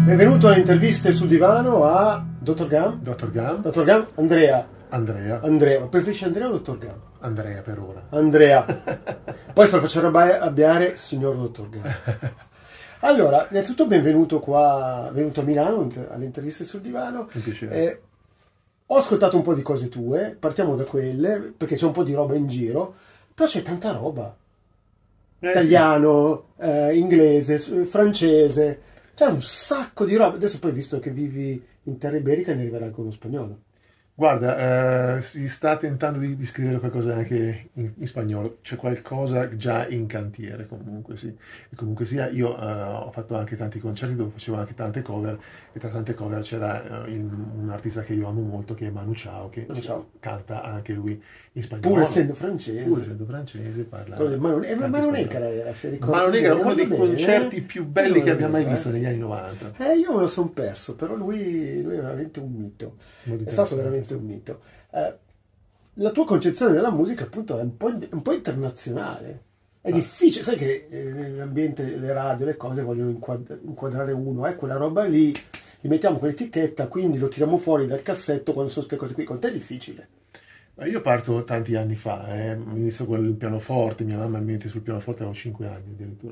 Benvenuto alle interviste sul divano a Dottor Gam. Dottor Gam. Dottor Gam, Andrea. Andrea. Ma preferisci Andrea o Dottor Gam? Andrea per ora. Andrea. Poi se lo faccio arrabbiare, signor Dottor Gam. Allora, innanzitutto benvenuto qua, venuto a Milano alle interviste sul divano. Mi piace. Ho ascoltato un po' di cose tue, partiamo da quelle, perché c'è un po' di roba in giro, però c'è tanta roba. Italiano, sì. Inglese, francese, c'è un sacco di roba. Adesso poi, visto che vivi in terra iberica, ne arriverà anche uno spagnolo. Guarda, si sta tentando di scrivere qualcosa anche in spagnolo, c'è qualcosa già in cantiere comunque, sì. E comunque sia, io ho fatto anche tanti concerti dove facevo anche tante cover, e tra tante cover c'era un artista che io amo molto, che è Manu Chao, che canta anche lui in spagnolo. Pur essendo francese. Parla. Mano Negra era, se ricordi. Mano Negra è uno dei concerti più belli che abbia mai visto negli anni 90. Io me lo sono perso, però lui è veramente un mito. È stato veramente un mito. La tua concezione della musica appunto è un po' internazionale. È difficile, sai che nell'ambiente, le radio, le cose vogliono inquadrare uno, quella roba lì, gli mettiamo quell'etichetta, quindi lo tiriamo fuori dal cassetto quando sono queste cose qui. Con te è difficile. Io parto tanti anni fa, inizio con il pianoforte, mia mamma mi mette sul pianoforte, avevo 5 anni addirittura,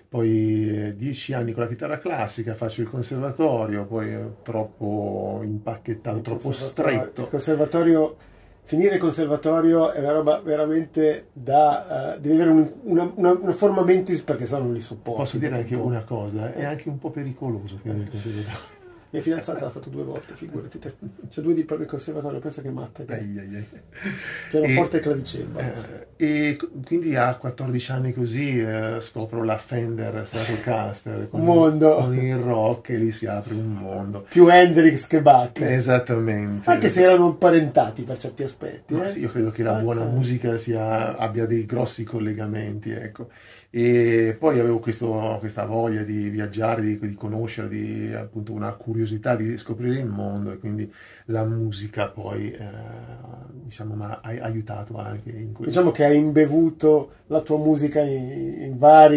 poi 10 anni con la chitarra classica, faccio il conservatorio, poi troppo impacchettato, troppo stretto. Finire il conservatorio è una roba veramente da... devi avere una forma mentis, perché sennò non li sopporti. Posso dire anche una cosa, è anche un po' pericoloso finire il conservatorio. Mia fidanzata l'ha fatto 2 volte, figurati te. C'è 2 diploma di conservatorio, pensa che matta. Pianoforte e clavicembalo. E quindi a 14 anni così scopro la Fender Stratocaster con il rock, e lì si apre un mondo. Più Hendrix che Bach. Esattamente. Anche se erano parentati per certi aspetti. Ma sì, io credo che la buona musica abbia dei grossi collegamenti, ecco. E poi avevo questa voglia di viaggiare, di conoscere, appunto una curiosità di scoprire il mondo, e quindi la musica poi diciamo mi ha aiutato anche in questo. Diciamo che hai imbevuto la tua musica in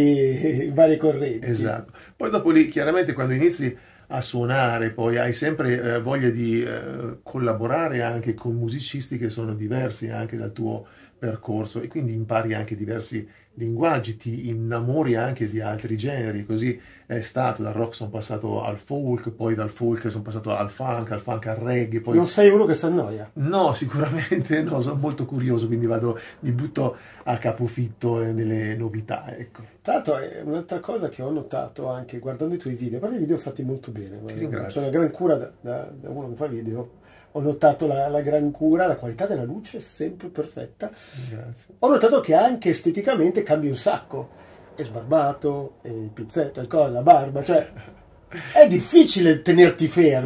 varie correnti. Esatto. Poi dopo lì, chiaramente, quando inizi a suonare, poi hai sempre voglia di collaborare anche con musicisti che sono diversi anche dal tuo percorso, e quindi impari anche diversi linguaggi, ti innamori anche di altri generi. Così è stato, dal rock sono passato al folk, poi dal folk sono passato al funk al reggae. Poi... Non sei uno che si annoia? No, sicuramente no, sono molto curioso, quindi mi butto a capofitto nelle novità, ecco. Tra l'altro è un'altra cosa che ho notato anche guardando i tuoi video, guarda, i video fatti molto bene, c'è una gran cura da uno che fa video. Ho notato la gran cura, la qualità della luce è sempre perfetta. Grazie. Ho notato che anche esteticamente cambi un sacco. È sbarbato, è il pizzetto, il collo, la barba, cioè è difficile tenerti fermo.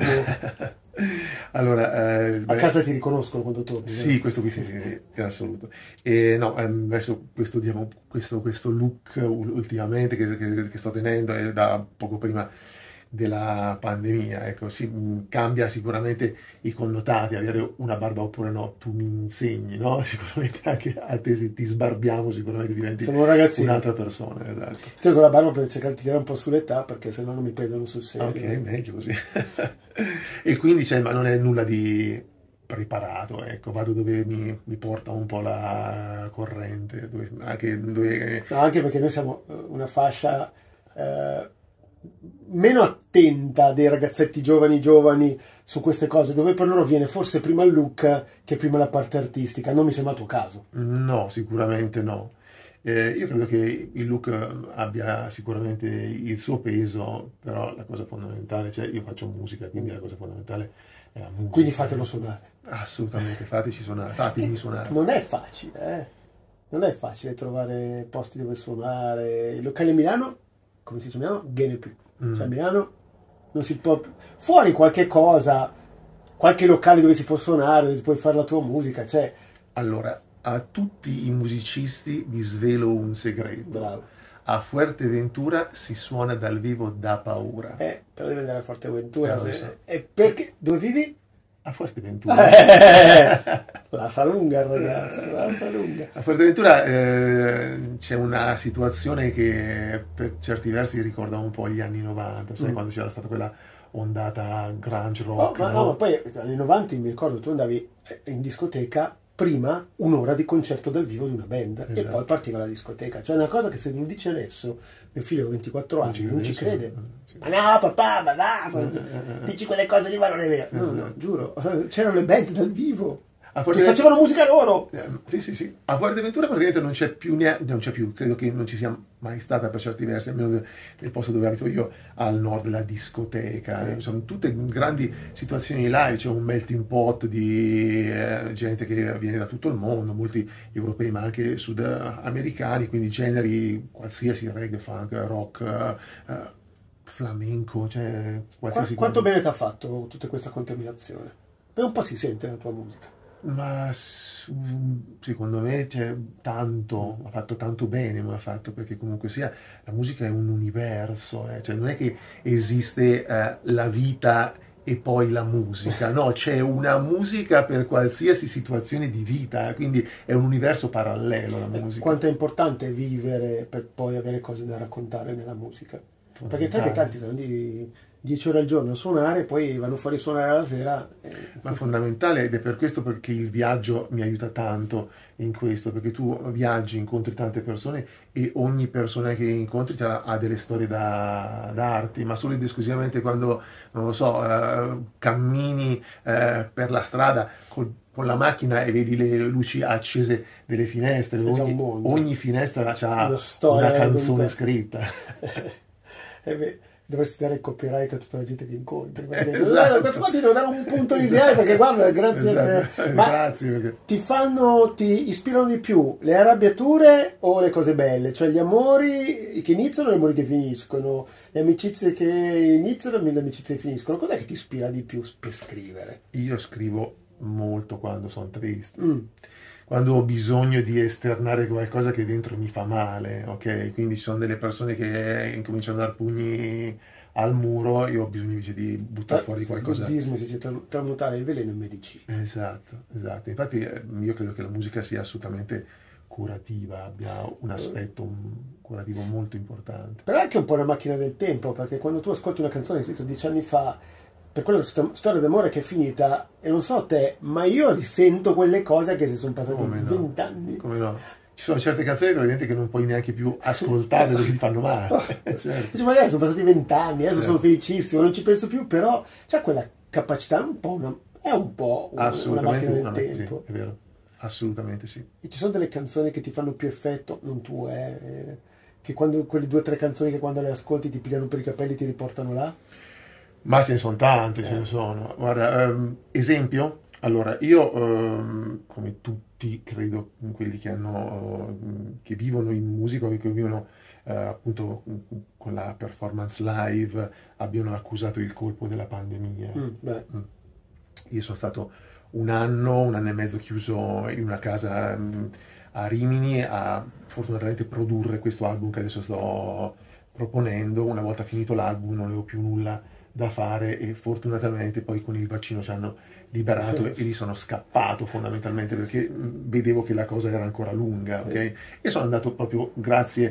Allora, a casa ti riconoscono quando torni. Sì, questo qui sì, è assoluto. E no, adesso questo look ultimamente che sto tenendo è da poco prima della pandemia, ecco, cambia sicuramente i connotati, avere una barba oppure no, tu mi insegni, no? Sicuramente anche a te, se ti sbarbiamo, sicuramente diventi un'altra persona, esatto. Sto con la barba per cercare di tirare un po' sull'età, perché se no non mi prendono sul serio. Ok, meglio così. E quindi ma non è nulla di preparato, ecco, vado dove mi porta un po' la corrente, anche perché noi siamo una fascia meno attenta dei ragazzetti giovani su queste cose, dove per loro viene forse prima il look che prima la parte artistica. Non mi sembra il tuo caso. No, sicuramente no. Io credo che il look abbia sicuramente il suo peso, però la cosa fondamentale, cioè io faccio musica, quindi la cosa fondamentale è la musica. Quindi fatelo suonare. Assolutamente, fatemi suonare. Non è facile, Non è facile trovare posti dove suonare. Il locale a Milano, come si dice a Milano, viene più. Cioè a Milano non si può... Fuori qualche cosa, qualche locale dove si può suonare, dove puoi fare la tua musica, cioè... Allora, a tutti i musicisti vi svelo un segreto. Bravo. A Fuerteventura si suona dal vivo da paura. Però devi andare a Fuerteventura. E perché? Dove vivi? A Fuerteventura. La sa lunga, ragazzo, la sa lunga. A Fuerteventura c'è una situazione che per certi versi ricorda un po' gli anni 90, sai, quando c'era stata quella ondata grunge rock. Ma poi negli anni 90 mi ricordo tu andavi in discoteca prima un'ora di concerto dal vivo di una band, esatto, e poi partiva la discoteca. Cioè, è una cosa che se mi dice adesso mio figlio ha 24 anni non ci crede. Sì. Ma no papà, ma no, dici quelle cose lì, ma non è vero. Esatto. No, giuro, c'erano le band dal vivo che facevano musica loro. Sì. A Fuerteventura praticamente non c'è più, credo che non ci sia mai stata per certi versi, almeno nel posto dove abito io, al nord della discoteca. Sì. Sono tutte grandi situazioni live, c'è un melting pot di gente che viene da tutto il mondo, molti europei ma anche sudamericani, quindi generi qualsiasi, reggae, funk, rock, flamenco, cioè qualsiasi cosa. Quanto bene ti ha fatto tutta questa contaminazione? Per un po' si sente nella tua musica. Ma secondo me c'è tanto, ha fatto tanto bene, ma ha fatto, perché comunque sia la musica è un universo, cioè non è che esiste la vita e poi la musica, no, c'è una musica per qualsiasi situazione di vita, quindi è un universo parallelo la musica. Quanto è importante vivere per poi avere cose da raccontare nella musica? Perché tanti sono di 10 ore al giorno a suonare, poi vanno fuori a suonare alla sera. Ma è fondamentale, ed è per questo perché il viaggio mi aiuta tanto in questo, perché tu viaggi, incontri tante persone e ogni persona che incontri ha delle storie da darti, ma solo ed esclusivamente quando, non lo so, cammini per la strada con la macchina e vedi le luci accese delle finestre, ogni finestra ha una canzone scritta. Dovresti dare il copyright a tutta la gente che incontri. Esatto. Questo qua ti devo dare un punto iniziale, perché guarda, grazie. Esatto. Grazie. Perché... ti ispirano di più le arrabbiature o le cose belle? Cioè gli amori che iniziano e gli amori che finiscono, le amicizie che iniziano e le amicizie che finiscono. Cos'è che ti ispira di più per scrivere? Io scrivo molto quando sono triste. Quando ho bisogno di esternare qualcosa che dentro mi fa male, ok? Quindi ci sono delle persone che incominciano a dar pugni al muro, io ho bisogno invece di buttare fuori qualcosa. Il buddismo si dice tramutare il veleno in medicina. Esatto. Infatti io credo che la musica sia assolutamente curativa, abbia un aspetto curativo molto importante. Però è anche un po' una macchina del tempo, perché quando tu ascolti una canzone scritta 10 anni fa, per quella storia d'amore che è finita, e non so te, ma io risento quelle cose anche se sono passati 20 anni. Come no? Ci sono certe canzoni che non puoi neanche più ascoltare perché ti fanno male. Certo. Magari sono passati 20 anni, adesso sono felicissimo, non ci penso più, però c'è quella capacità, è un po' una macchina del tempo. Sì, è vero, assolutamente sì. E ci sono delle canzoni che ti fanno più effetto, non tue, che quando quelle 2 o 3 canzoni che quando le ascolti ti pigliano per i capelli e ti riportano là? Ma ce ne sono tante, ce ne sono. Guarda, esempio, allora, io, come tutti, credo, quelli che vivono in musica, che vivono appunto con la performance live, abbiano accusato il colpo della pandemia. Io sono stato un anno e mezzo chiuso in una casa a Rimini a fortunatamente produrre questo album che adesso sto proponendo. Una volta finito l'album non avevo più nulla da fare e fortunatamente poi con il vaccino ci hanno liberato e lì sono scappato fondamentalmente perché vedevo che la cosa era ancora lunga, ok? E sono andato proprio grazie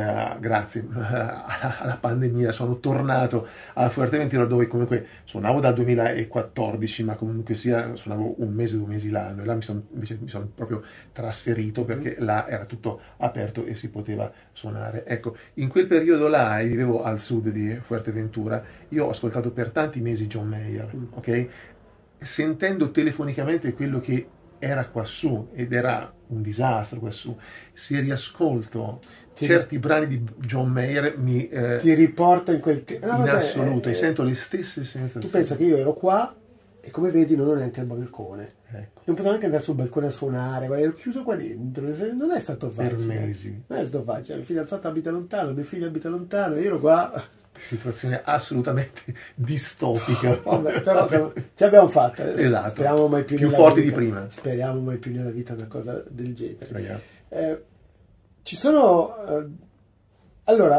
alla pandemia, sono tornato a Fuerteventura dove comunque suonavo dal 2014 ma comunque sia suonavo 1 mese, 2 mesi l'anno e là invece mi sono proprio trasferito perché là era tutto aperto e si poteva suonare. Ecco, in quel periodo là, e vivevo al sud di Fuerteventura, io ho ascoltato per tanti mesi John Mayer, ok? Sentendo telefonicamente quello che era quassù, ed era un disastro quassù, se riascolto certi brani di John Mayer ti riporta in quel... assoluto, e sento le stesse sensazioni. Tu pensa che io ero qua e come vedi non ho neanche il balcone, ecco. Non potevo neanche andare sul balcone a suonare, ero chiuso qua dentro, non è stato facile. Per mesi. Non è stato facile, la fidanzata abita lontano, mio figlio abita lontano, io ero qua... Situazione assolutamente distopica. Vabbè, però ce l'abbiamo fatta. Esatto. Speriamo mai più forti di prima. Speriamo mai più nella vita una cosa del genere. Ci sono allora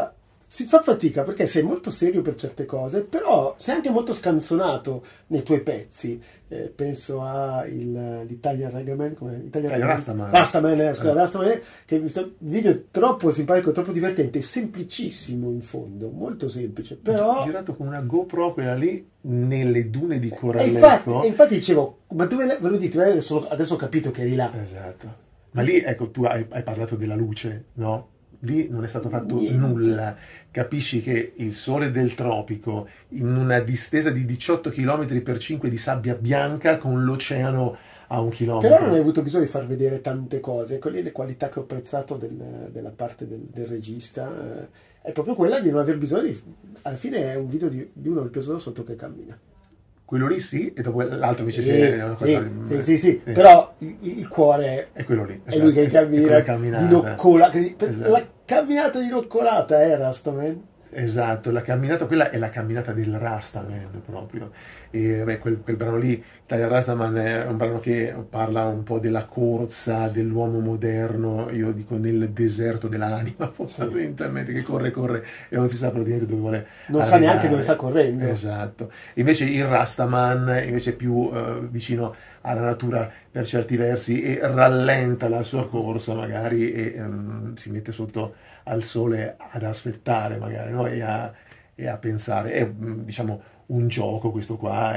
si fa fatica perché sei molto serio per certe cose, però sei anche molto scanzonato nei tuoi pezzi. Penso a l'Italian Reggaeman, Rastaman. Rastaman, che questo video è troppo simpatico, troppo divertente, semplicissimo in fondo, molto semplice, però... Girato con una GoPro, quella lì, nelle dune di Corallecco. E infatti dicevo, ma dove ve lo dite? Adesso ho capito che eri là. Esatto. Ma lì, ecco, tu hai parlato della luce, no? Lì non è stato fatto Niente. nulla. Capisci che il sole del tropico, in una distesa di 18 km per 5 di sabbia bianca, con l'oceano a 1 chilometro. Però non hai avuto bisogno di far vedere tante cose. Quelle le qualità che ho apprezzato della parte del regista. È proprio quella di non aver bisogno di... Alla fine è un video di uno ripreso da sotto che cammina. Quello lì sì, e dopo l'altro invece Sì, è una cosa... sì. Però il cuore è quello lì. È lui che cammina di noccolata. Esatto. La camminata di noccolata è Rastaman. Esatto, la camminata, quella è la camminata del Rastaman proprio. E beh, quel brano lì, Italian Rastaman, è un brano che parla un po' della corsa dell'uomo moderno, io dico nel deserto dell'anima, fondamentalmente, che corre e non si sa praticamente dove vuole non sa neanche dove sta correndo. Esatto. Invece il Rastaman invece è più vicino alla natura per certi versi e rallenta la sua corsa magari e si mette sotto al sole ad aspettare magari, no? e a pensare. È diciamo un gioco questo qua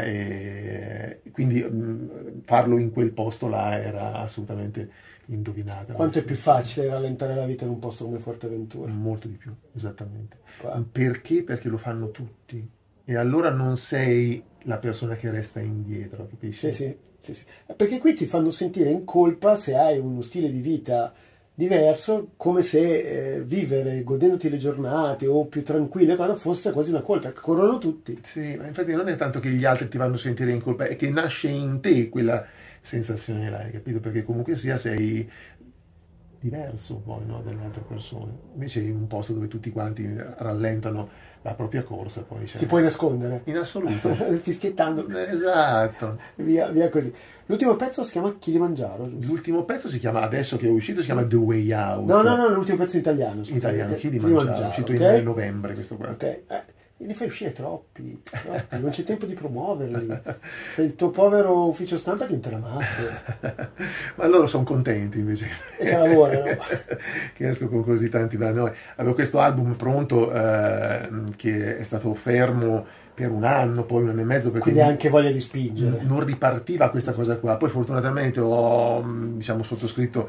e quindi farlo in quel posto là era assolutamente indovinata. Quanto è più facile rallentare la vita in un posto come Forteventura? Molto di più, esattamente. Qua. Perché? Perché lo fanno tutti e allora non sei la persona che resta indietro, capisci? Sì. Perché qui ti fanno sentire in colpa se hai uno stile di vita diverso, come se vivere godendoti le giornate o più tranquille fosse quasi una colpa, corrono tutti. Sì, ma infatti non è tanto che gli altri ti vanno a sentire in colpa, è che nasce in te quella sensazione là, hai capito? Perché comunque sia sei diverso poi, no, dalle altre persone. Invece in un posto dove tutti quanti rallentano la propria corsa, poi ti puoi nascondere. In assoluto. Fischiettando. Esatto. Via così. L'ultimo pezzo si chiama Kilimangiaro, giusto? L'ultimo pezzo si chiama, adesso che è uscito, si chiama The Way Out. No, l'ultimo pezzo in italiano. In italiano, Kilimangiaro, è uscito in novembre questo qua. Ok. Ne fai uscire troppi, non c'è tempo di promuoverli. Se il tuo povero ufficio stampa diventa una matto. Ma loro sono contenti invece che lavorano. Che esco con così tanti brani. Avevo questo album pronto che è stato fermo per un anno, poi un anno e mezzo, perché quindi anche voglia di spingere. Non ripartiva questa cosa qua. Poi fortunatamente ho sottoscritto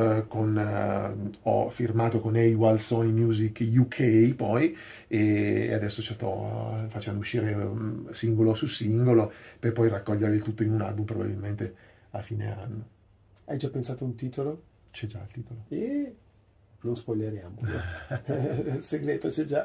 ho firmato con AWAL Sony Music UK poi, e adesso ci sto facendo uscire singolo su singolo per poi raccogliere il tutto in un album probabilmente a fine anno. Hai già pensato a un titolo? C'è già il titolo. E non spoileriamo. Il segreto c'è già.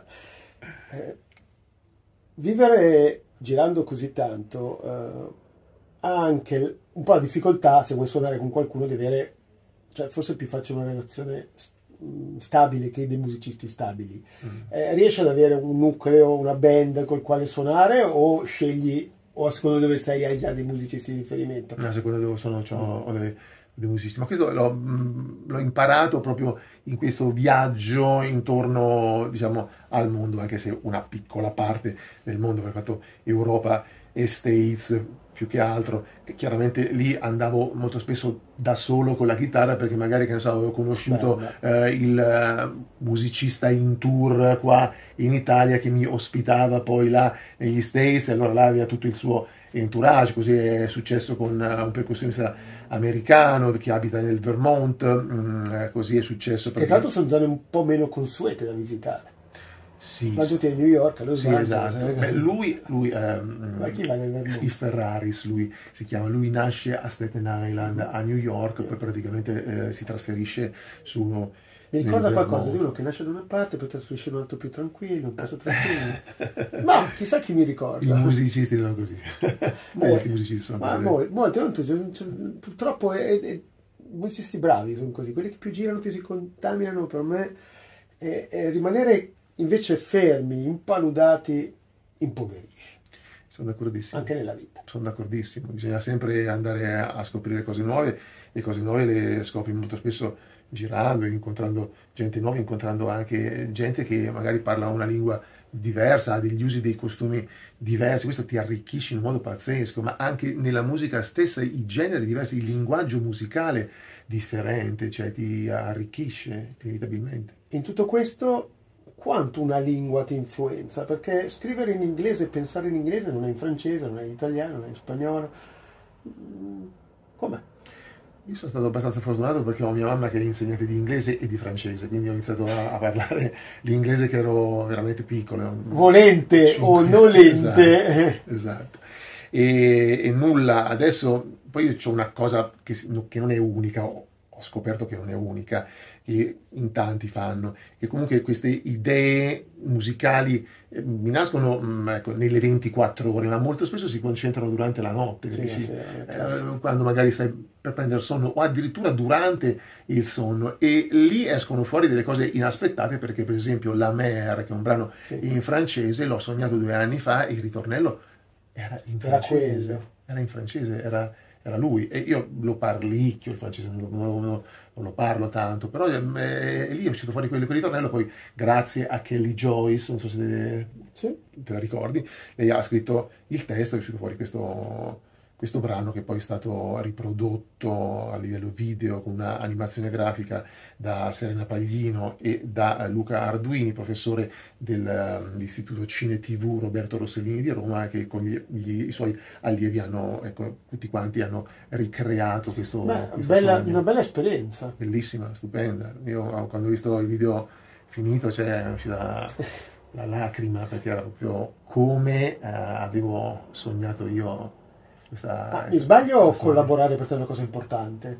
Vivere girando così tanto ha anche un po' la difficoltà, se vuoi suonare con qualcuno, di avere, cioè forse è più facile una relazione stabile che dei musicisti stabili. Riesci ad avere un nucleo, una band col quale suonare, o scegli, o a seconda dove sei hai già dei musicisti di riferimento? A seconda dove sono ho dei musicisti, ma questo l'ho imparato proprio in questo viaggio intorno, diciamo, al mondo, anche se una piccola parte del mondo, perché ho fatto Europa e States più che altro, e chiaramente lì andavo molto spesso da solo con la chitarra, perché magari, che ne so, avevo conosciuto il musicista in tour qua in Italia che mi ospitava poi là negli States, e allora là aveva tutto il suo entourage. Così è successo con un percussionista americano che abita nel Vermont, così è successo che tra l'altro sono zone un po' meno consuete da visitare. Sì, ma tutti a New York, a Los Angeles. Esatto. Beh, lui ma chi va nel Vermont? Steve Ferraris, lui si chiama, lui nasce a Staten Island, a New York, poi praticamente si trasferisce su... Mi ricorda qualcosa di uno che nasce da una parte, poi trasferisce in un altro più tranquillo, un posto tranquillo. Ma chissà chi mi ricorda. I musicisti sono così. Molti musicisti sono così. Molti, purtroppo musicisti bravi sono così, quelli che più girano, più si contaminano per me, e rimanere invece fermi, impaludati, impoverisce. Sono d'accordissimo. Anche nella vita. Sono d'accordissimo, bisogna sempre andare a scoprire cose nuove, e cose nuove le scopri molto spesso girando, incontrando gente nuova, incontrando anche gente che magari parla una lingua diversa, ha degli usi, dei costumi diversi, questo ti arricchisce in un modo pazzesco, ma anche nella musica stessa, i generi diversi, il linguaggio musicale differente, cioè ti arricchisce inevitabilmente. In tutto questo, quanto una lingua ti influenza? Perché scrivere in inglese e pensare in inglese non è in francese, non è in italiano, non è in spagnolo. Com'è? Io sono stato abbastanza fortunato perché ho mia mamma che è insegnante di inglese e di francese, quindi ho iniziato a parlare l'inglese che ero veramente piccolo. Volente o nolente. Esatto, esatto. E nulla, adesso poi io ho una cosa che non è unica, ho scoperto che non è unica, che in tanti fanno, che comunque queste idee musicali mi nascono ecco, nelle 24 ore, ma molto spesso si concentrano durante la notte, Sì, capisci? sì, Quando magari stai per prendere sonno o addirittura durante il sonno e lì escono fuori delle cose inaspettate perché per esempio La Mer, che è un brano sì. in francese, l'ho sognato 2 anni fa e il ritornello era in francese, era in francese, era lui e io lo parlicchio il francese, non lo parlo tanto, però lì è uscito fuori quel ritornello, poi grazie a Kelly Joyce, non so se te la ricordi, lei ha scritto il testo, è uscito fuori questo brano che poi è stato riprodotto a livello video con un'animazione grafica da Serena Paglino e da Luca Arduini, professore dell'Istituto Cine TV Roberto Rossellini di Roma, che con i suoi allievi hanno, ecco, tutti quanti hanno ricreato questo sogno. Una bella esperienza. Bellissima, stupenda. Io quando ho visto il video finito, cioè, è uscita la lacrima perché era proprio come avevo sognato io. Mi sbaglio o collaborare per te è una cosa importante?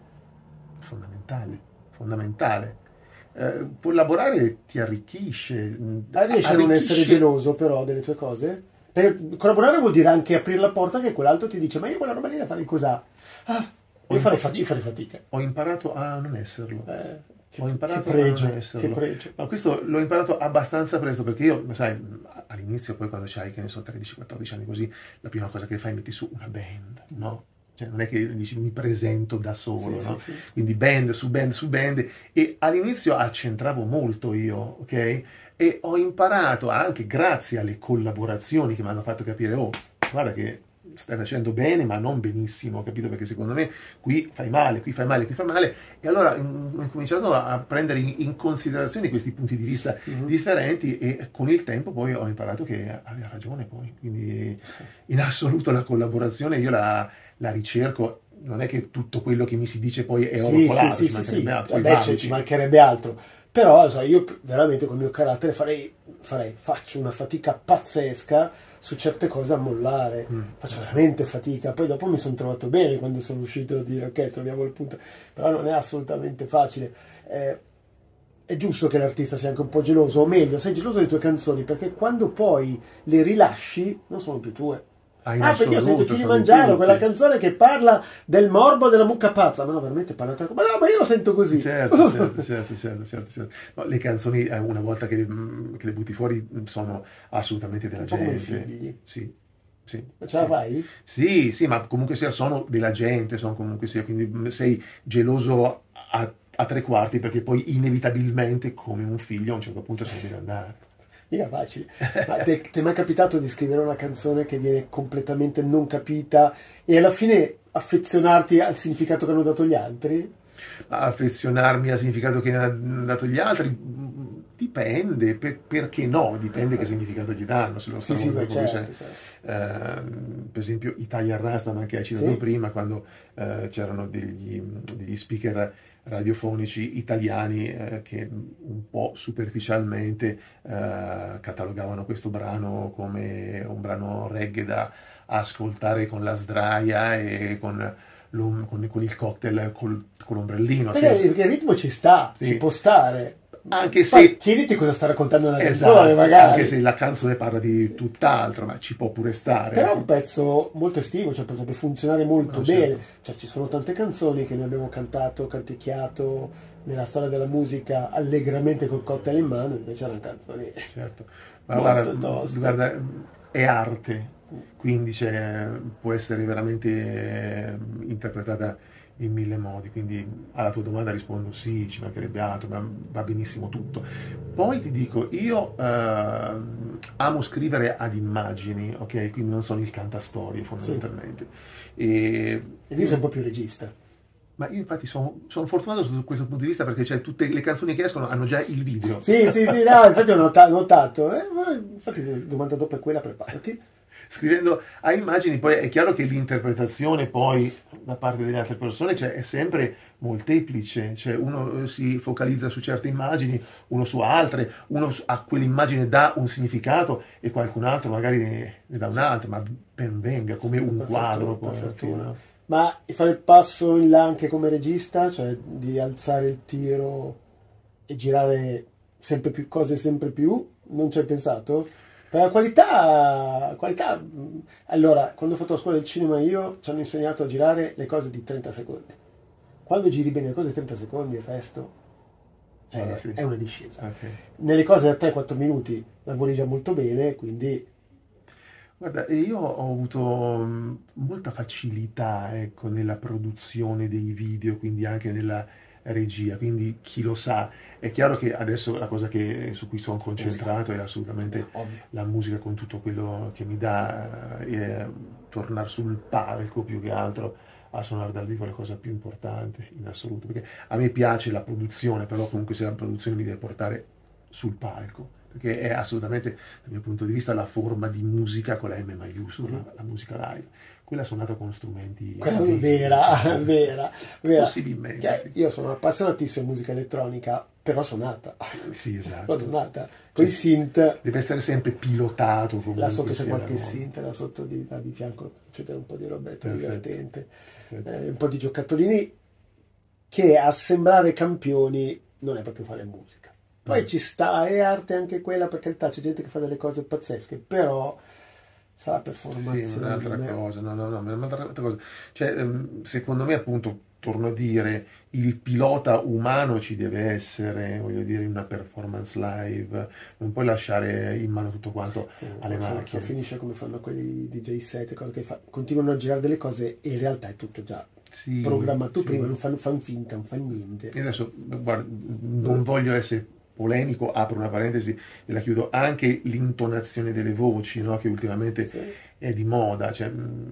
Fondamentale. Collaborare ti arricchisce. Riesci a non essere geloso però delle tue cose? Perché collaborare vuol dire anche aprire la porta che quell'altro ti dice ma io quella roba lì la farei cos'ha? Io farei fatica. Ho imparato a non esserlo. Ho imparato che pregio, a non esserlo. Che pregio. Ma questo l'ho imparato abbastanza presto perché io, sai, all'inizio poi quando c'hai, che ne so, 13-14 anni così, la prima cosa che fai è metti su una band, no? Cioè non è che dici mi presento da solo, no? Sì. Quindi band su band su band e all'inizio accentravo molto io, ok? E ho imparato anche grazie alle collaborazioni che mi hanno fatto capire, oh, guarda che stai facendo bene ma non benissimo, capito? Perché secondo me qui fai male, qui fai male, qui fai male e allora ho cominciato a prendere in considerazione questi punti di vista differenti e con il tempo poi ho imparato che aveva ragione poi, quindi in assoluto la collaborazione io la ricerco, non è che tutto quello che mi si dice poi è oro colato, ci mancherebbe altro. Però io veramente col mio carattere faccio una fatica pazzesca su certe cose a mollare, faccio veramente fatica, poi dopo mi sono trovato bene quando sono riuscito a dire ok, troviamo il punto, però non è assolutamente facile. È giusto che l'artista sia anche un po' geloso, o meglio, sei geloso delle tue canzoni, perché quando poi le rilasci non sono più tue. Perché io sento Kilimangiaro, quella canzone che parla del morbo della mucca pazza. Ma no, veramente parla ma no, ma io lo sento così. Certo. No, le canzoni, una volta che le butti fuori, sono assolutamente della gente. Come figli. Sì. Ma ce la fai? Sì, ma comunque sia, sono della gente, sono comunque sia, quindi sei geloso a tre quarti, perché poi inevitabilmente, come un figlio, a un certo punto se ne deve andare. Mica facile. Ma ti è mai capitato di scrivere una canzone che viene completamente non capita e alla fine affezionarti al significato che hanno dato gli altri? Affezionarmi al significato che hanno dato gli altri dipende, perché no? Dipende che significato gli danno. Se lo certo. Per esempio Italian Rastaman che hai citato prima, quando c'erano degli speaker radiofonici italiani che un po' superficialmente catalogavano questo brano come un brano reggae da ascoltare con la sdraia e con il cocktail con l'ombrellino. Perché il ritmo ci sta, ci può stare. Anche se chiediti cosa sta raccontando una canzone, magari. Anche se la canzone parla di tutt'altro, ma ci può pure stare. Però è un pezzo molto estivo, cioè potrebbe funzionare molto bene. Certo. Cioè, ci sono tante canzoni che noi abbiamo cantato, canticchiato nella storia della musica allegramente col cocktail in mano, invece erano canzoni. Certo. Ma guarda, è arte, quindi può essere veramente interpretata in mille modi, quindi alla tua domanda rispondo sì, ci mancherebbe altro, va benissimo tutto. Poi ti dico, io amo scrivere ad immagini, ok? Quindi non sono il cantastorie Sì. fondamentalmente. E lì sei un po' più regista. Ma io infatti sono fortunato su questo punto di vista perché cioè, tutte le canzoni che escono hanno già il video. Sì, sì, sì, no, infatti ho notato. Infatti la domanda dopo è quella, preparati. Scrivendo a immagini, poi è chiaro che l'interpretazione poi da parte delle altre persone cioè, è sempre molteplice, cioè uno si focalizza su certe immagini, uno su altre, a quell'immagine dà un significato e qualcun altro magari ne dà un altro, ma ben venga come un Per quadro. fortuna, per Poi, alla fine, fortuna. no? Ma fare il passo in là anche come regista, cioè di alzare il tiro e girare sempre più cose, sempre più, non ci hai pensato? Per la qualità, allora, quando ho fatto la scuola del cinema io ci hanno insegnato a girare le cose di 30 secondi. Quando giri bene le cose di 30 secondi, il resto Guarda, sì. è una discesa. Ok. Nelle cose da 3-4 minuti lavori già molto bene, quindi Guarda, e io ho avuto molta facilità, ecco, nella produzione dei video, quindi anche nella regia, quindi chi lo sa, è chiaro che adesso la cosa su cui sono musica, concentrato è assolutamente ovvio. la musica con tutto quello che mi dà, tornare sul palco più che altro a suonare dal vivo è la cosa più importante in assoluto, perché a me piace la produzione, però comunque se la produzione mi deve portare sul palco, perché è assolutamente, dal mio punto di vista, la forma di musica con la M maiuscola, la musica live, quella suonata con strumenti Quella è veri, vera, vera, vera. possibilmente, sì. Io sono appassionatissimo di musica elettronica, però suonata. Sì, L'ho esatto. suonata. Con i synth, Deve essere sempre pilotato là comunque sotto c'è sia qualche da nuovo. synth, là sotto di fianco c'è un po' di robetta Perfetto, divertente, perfetto. un po' di giocattolini, che assemblare campioni non è proprio fare musica. Poi Mm. ci sta, è arte anche quella, per carità, c'è gente che fa delle cose pazzesche, però sarà per Sì, formazione. un'altra cosa, no, no, no, un'altra cosa. Cioè, secondo me, appunto, torno a dire, il pilota umano ci deve essere, voglio dire, in una performance live, non puoi lasciare in mano tutto quanto alle Se macchine. finisce come fanno quelli DJ set, cose che continuano a girare delle cose e in realtà è tutto già Sì, programmato sì. prima, non fanno finta, non fanno niente. E adesso, guarda, non voglio essere polemico, apro una parentesi e la chiudo, anche l'intonazione delle voci, no, che ultimamente Sì. è di moda, cioè,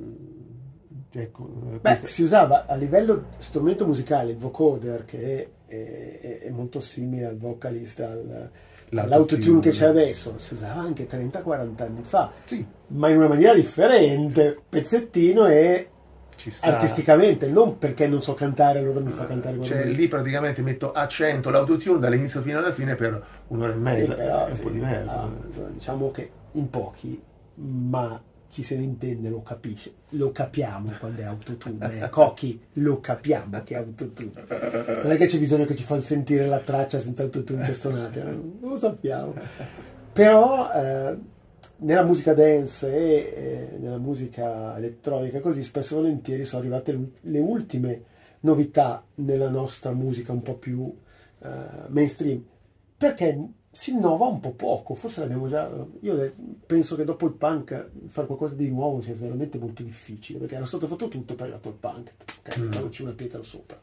ecco, Beh, questa... si usava a livello strumento musicale il vocoder, che è molto simile al vocalist, all'autotune che c'è adesso, si usava anche 30-40 anni fa, Sì, ma in una maniera differente, pezzettino e ci sta. artisticamente, non perché non so cantare, allora mi fa cantare quello Cioè, che lì praticamente metto a 100 l'autotune dall'inizio fino alla fine per un'ora e mezza, però è un sì, po' diverso. insomma, diciamo che in pochi, ma chi se ne intende lo capisce, lo capiamo quando è autotune, Cocchi, lo capiamo che è autotune, non è che c'è bisogno che ci fa sentire la traccia senza autotune che suonate, non lo sappiamo, però nella musica dance e nella musica elettronica così spesso e volentieri sono arrivate le ultime novità nella nostra musica un po' più mainstream, perché si innova un po' poco, forse l'abbiamo già... Io penso che dopo il punk fare qualcosa di nuovo sia veramente molto difficile, perché era stato fatto tutto per il punk, ok, mettiamoci una pietra sopra.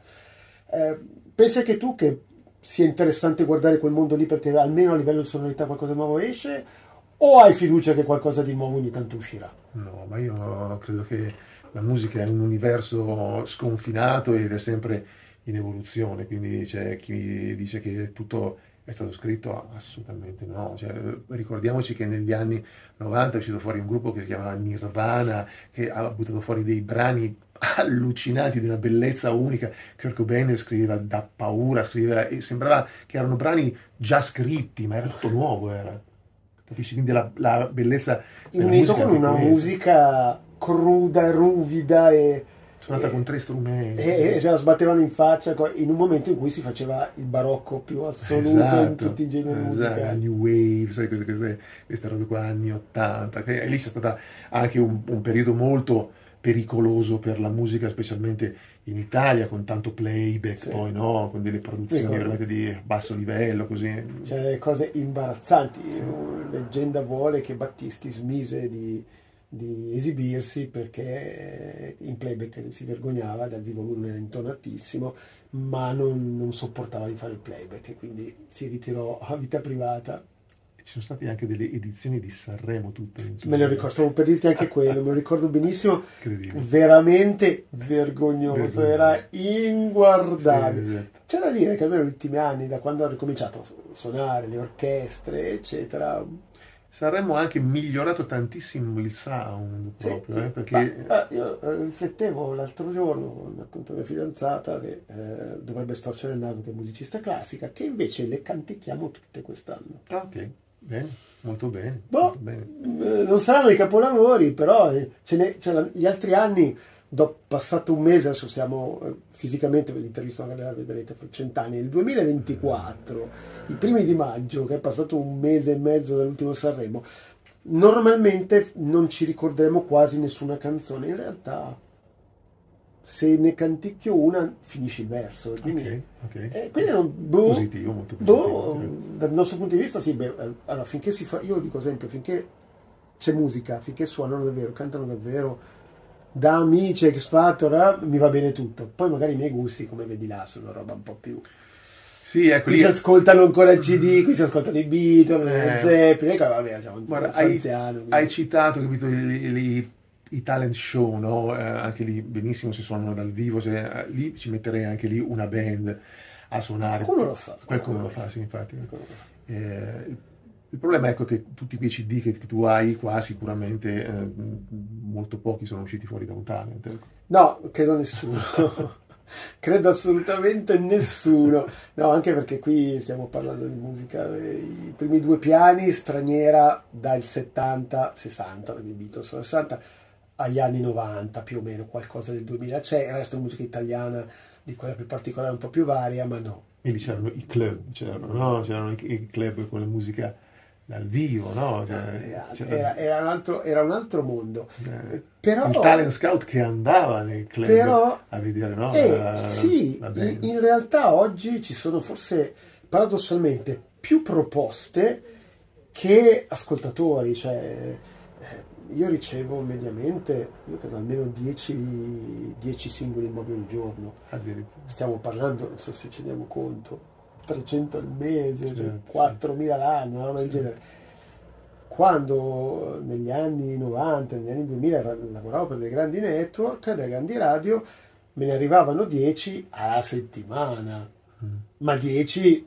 Pensi anche tu che sia interessante guardare quel mondo lì perché almeno a livello di sonorità qualcosa di nuovo esce, o hai fiducia che qualcosa di nuovo ogni tanto uscirà? No, ma io credo che la musica è un universo sconfinato ed è sempre in evoluzione, quindi c'è chi dice che tutto è stato scritto, assolutamente no. Cioè, ricordiamoci che negli anni 90 è uscito fuori un gruppo che si chiamava Nirvana, che ha buttato fuori dei brani allucinanti di una bellezza unica. Kurt Cobain scriveva da paura, scriveva e sembrava che erano brani già scritti, ma era tutto nuovo, era. Capisci? Quindi la bellezza della Unito musica è con anche una questa. musica cruda e ruvida Suonata con 3 strumenti. e ce la sbattevano in faccia in un momento in cui si faceva il barocco più assoluto in Esatto, tutti i generi esatto, musicali. New Wave, sai, queste robe qua, anni 80, che lì c'è stato anche un periodo molto pericoloso per la musica, specialmente in Italia, con tanto playback, Sì. poi no, con delle produzioni Ricordo. veramente di basso livello, così. C'è cose imbarazzanti. Sì. Leggenda vuole che Battisti smise di esibirsi perché in playback si vergognava, dal vivo lui non era intonatissimo, ma non sopportava di fare il playback e quindi si ritirò a vita privata. Ci sono state anche delle edizioni di Sanremo tutte. Me lo ricordo, stavo per dirti anche quello, me lo ricordo benissimo, Incredibile. veramente vergognoso, era inguardabile. Sì, esatto. C'è da dire che almeno negli ultimi anni, da quando ho ricominciato a suonare, le orchestre, eccetera, Sanremo ha anche migliorato tantissimo il sound sì, proprio, sì. perché Io riflettevo l'altro giorno con appunto mia fidanzata che dovrebbe storcere il naso, che è musicista classica, che invece le canticchiamo tutte quest'anno. ah, ok, bene, molto bene, Boh, molto bene. non saranno i capolavori, però gli altri anni, dopo passato un mese, adesso siamo fisicamente, ve l'intervista magari la vedrete fra 100 anni, nel 2024, i primi di maggio, che è passato un mese e mezzo dall'ultimo Sanremo, normalmente non ci ricorderemo quasi nessuna canzone, in realtà se ne canticchio una finisce il verso, quindi, Ok. quindi Positivo, molto positivo. dal nostro punto di vista sì, allora finché si fa, io dico esempio, finché c'è musica, finché suonano davvero, cantano davvero, da Amici, X Factor, mi va bene tutto, poi magari i miei gusti, come vedi là, sono roba un po' più... Sì, ecco Qui lì. si ascoltano ancora il CD, qui si ascoltano i Beatles, le Zeppelin, vabbè, siamo Guarda, anziani. hai citato, capito, i talent show, no? Anche lì benissimo se suonano dal vivo, lì ci metterei anche lì una band a suonare. Qualcuno lo fa. Qualcuno lo fa, sì, infatti. Qualcuno lo fa. Il problema è ecco, che tutti quei CD che tu hai qua sicuramente molto pochi sono usciti fuori da un talent. Ecco. No, credo nessuno. Credo assolutamente nessuno. No, anche perché qui stiamo parlando di musica. I primi due piani straniera dal 70-60, di Beatles 60 agli anni 90 più o meno, qualcosa del 2000 c'è, il resto è musica italiana di quella più particolare, un po' più varia, ma no. E lì c'erano i club, no? C'erano i club con la musica dal vivo, no? Era un altro mondo. Però, il talent scout che andava nei club a vedere, no? Sì, in realtà oggi ci sono forse paradossalmente più proposte che ascoltatori, cioè io ricevo mediamente, io credo almeno 10 singoli nuovi al giorno. Stiamo parlando, non so se ci diamo conto, 300 al mese, certo, 4.000 l'anno, una roba del genere. Quando negli anni 90, negli anni 2000 lavoravo per dei grandi network, delle grandi radio, me ne arrivavano 10 alla settimana, ma 10...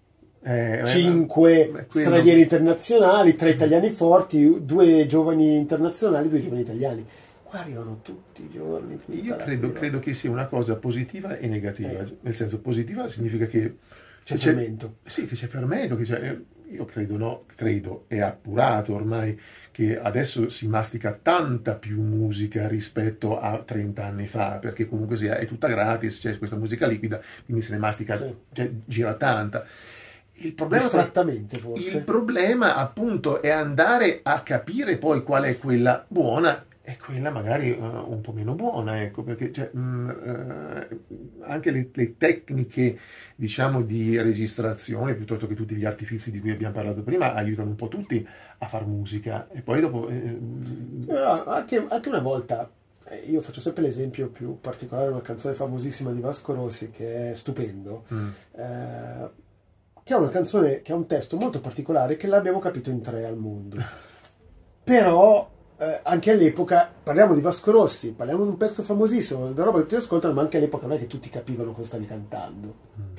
5 stranieri internazionali, 3 italiani forti, 2 giovani internazionali, 2 giovani italiani. Qua arrivano tutti i giorni. Io credo che sia una cosa positiva e negativa. Nel senso, positiva significa che c'è fermento. Sì, che c'è fermento, io credo, è appurato ormai che adesso si mastica tanta più musica rispetto a 30 anni fa, perché comunque è tutta gratis, c'è questa musica liquida, quindi se ne mastica, gira tanta. Il problema appunto è andare a capire poi qual è quella buona e quella magari un po' meno buona, ecco, perché anche le tecniche, diciamo, di registrazione, piuttosto che tutti gli artifici di cui abbiamo parlato prima, aiutano un po' tutti a far musica e poi dopo... anche una volta, io faccio sempre l'esempio più particolare, una canzone famosissima di Vasco Rossi che è stupendo, che è una canzone che ha un testo molto particolare che l'abbiamo capito in 3 al mondo. Però anche all'epoca, parliamo di Vasco Rossi, parliamo di un pezzo famosissimo, una roba che tutti ascoltano, ma anche all'epoca non è che tutti capivano cosa stavi cantando.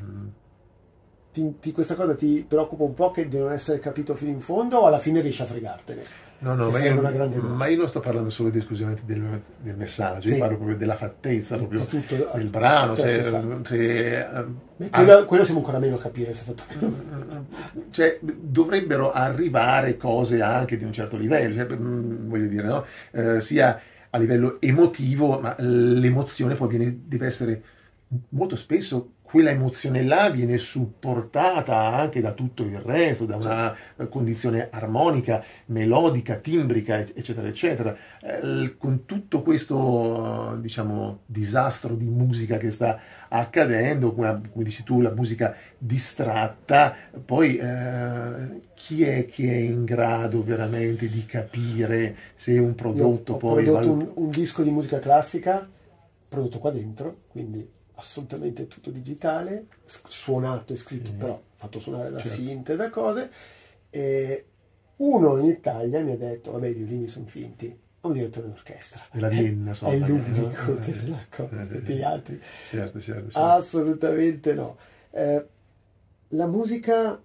Questa cosa ti preoccupa un po' che di non essere capito fino in fondo o alla fine riesci a fregartene? No, ma io non sto parlando solo ed esclusivamente del messaggio, io parlo proprio della fattezza proprio del brano. Quello siamo ancora meno a capire se fatto dovrebbero arrivare cose anche di un certo livello, voglio dire, no? Sia a livello emotivo, ma l'emozione poi deve essere molto spesso quella emozione là viene supportata anche da tutto il resto, da una condizione armonica, melodica, timbrica, eccetera, eccetera. Con tutto questo, diciamo, disastro di musica che sta accadendo, come dici tu, la musica distratta, poi chi è che è in grado veramente di capire se un prodotto Ho poi... prodotto un disco di musica classica, prodotto qua dentro, quindi assolutamente tutto digitale, suonato e scritto, però fatto suonare da Certo. synth e da cose. E uno in Italia mi ha detto, vabbè, i violini sono finti, è un direttore d'orchestra. Della Vienna, so, È magari, l'unico no? che se l'ha accorto, tutti gli altri. Certo, certo, certo. Assolutamente no. La musica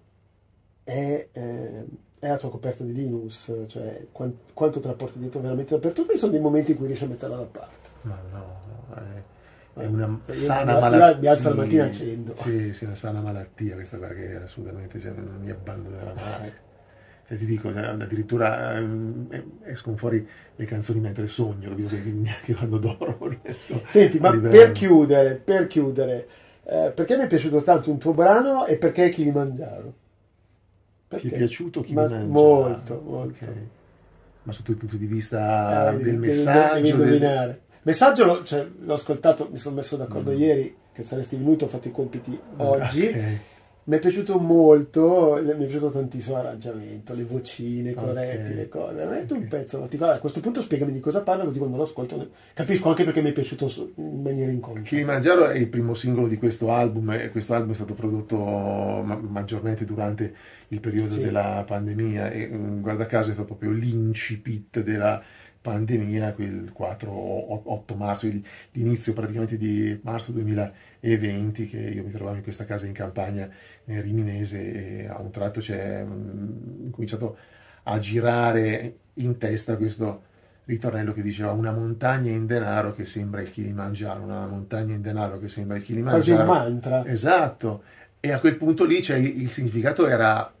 è la tua coperta di Linus, cioè quanto te la porti dietro veramente dappertutto, e sono dei momenti in cui riesci a metterla da parte. Ma no, è una Cioè, sana io malattia. mi alzo la mattina e accendo. Sì, sì, una sana malattia questa qua che assolutamente, cioè, non mi abbandonerà mai. Cioè, ti dico, cioè, addirittura escono fuori le canzoni mentre sogno, capito? Quindi neanche quando dormo non riesco Senti, a ma liberarmi. per chiudere, perché mi è piaciuto tanto un tuo brano e perché Kilimangiaro? Ti è Perché? piaciuto chi Ma mi mangia? molto, molto. Ok. Ma sotto il punto di vista del Devi messaggio, indovinare. Messaggio cioè, l'ho ascoltato, mi sono messo d'accordo ieri che saresti venuto, ho fatto i compiti oggi. Ok. Mi è piaciuto molto, mi è piaciuto tantissimo l'arrangiamento, le vocine corretti, Ok. le cose, veramente un Ok. pezzo particolare. A questo punto spiegami di cosa parla, così quando lo ascolto capisco anche perché mi è piaciuto in maniera inconscia. Kilimangiaro è il primo singolo di questo album e questo album è stato prodotto maggiormente durante il periodo Sì. della pandemia e guarda caso è proprio l'incipit della pandemia, quel 4-8 marzo, l'inizio praticamente di marzo 2020, che io mi trovavo in questa casa in campagna nel Riminese e a un tratto ho cominciato a girare in testa questo ritornello che diceva una montagna in denaro che sembra il Kilimangiaro, una montagna in denaro che sembra il Quasi un Kilimangiaro. mantra. Esatto. E a quel punto lì, cioè, il significato era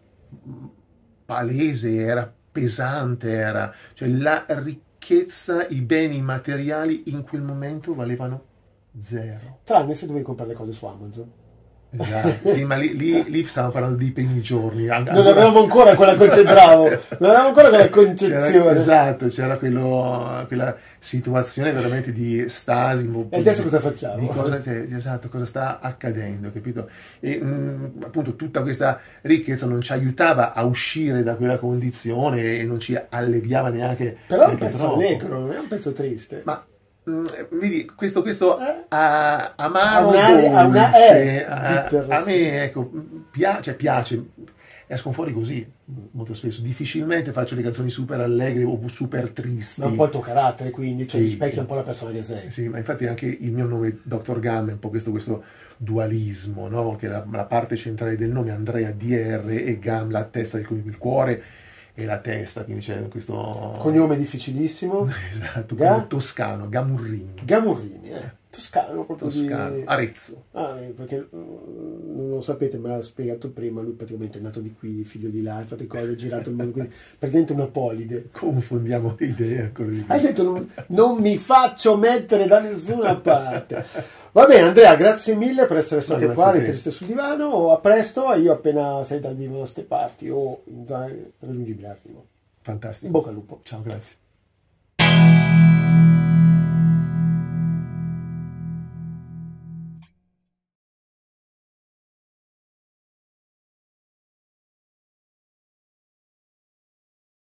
palese, era pesante, era, cioè la ricchezza, i beni materiali in quel momento valevano zero. Tranne se dovevi comprare le cose su Amazon. Esatto, sì, ma lì stavamo parlando dei primi giorni. Non avevamo ancora quella bravo, non avevamo ancora quella concezione. Esatto, c'era quella situazione veramente di stasi. E adesso cosa facciamo? Di esatto, cosa sta accadendo, capito? E appunto tutta questa ricchezza non ci aiutava a uscire da quella condizione e non ci alleviava neanche. Però è un neanche pezzo troppo. allegro, non è un pezzo triste. Ma vedi, questo Ha amaro una dolce, bitter, a sì. me ecco, piace, escono fuori così molto spesso. Difficilmente faccio le canzoni super allegre o super tristi. Ma un po' il tuo carattere, quindi, cioè Sì. rispecchia un po' la persona che sei. Sì, ma infatti anche il mio nome Dr. Gam è un po' questo dualismo, no? Che la parte centrale del nome è Andrea DR e Gam, la testa del cognome, il cuore e la testa, quindi c'è questo... Cognome difficilissimo. Esatto, Ga- come toscano, Gamurrini. Gamurrini, toscano proprio Toscano, di... Arezzo. Perché non lo sapete, me l'ha spiegato prima, lui praticamente è nato di qui, figlio di là, ha fatto cose, ha girato il mondo, quindi praticamente una polide. Confondiamo le idee ancora di più. Hai detto non mi faccio mettere da nessuna parte. Va bene Andrea, grazie mille per essere stato grazie qua, a te. mettersi sul divano, a presto, e io appena sei dal vivo da ste parti o in zona raggiungibile arrivo. In Fantastico. bocca al lupo. Ciao, grazie.